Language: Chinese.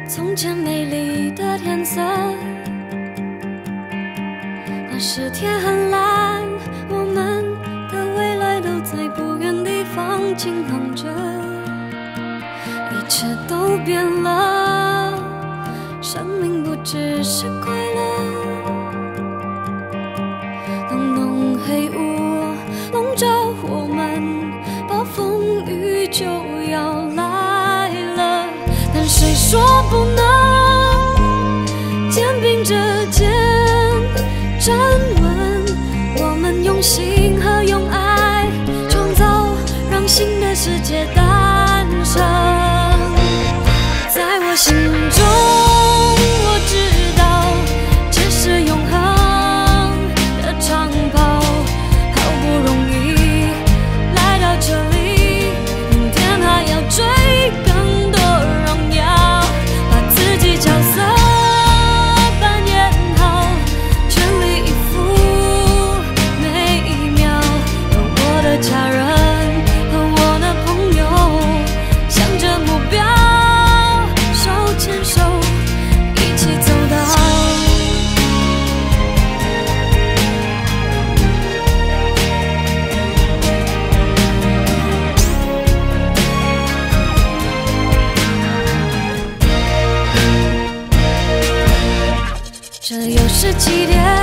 从前美丽的天色，那时天很蓝，我们的未来都在不远地方晴朗着，一切都变了，生命不只是快乐。当浓黑雾笼罩我们，暴风雨就要来了，但谁说不能肩并着肩站稳？我们用心和用爱创造，让新的世界诞生。在我心中，我知道这是永恒的长跑，好不容易来到这里，明天还要追更多荣耀，把自己角色扮演好，全力以赴每一秒，有我的家人和我的朋友，向着目标手牵手一起走到。这又是几点？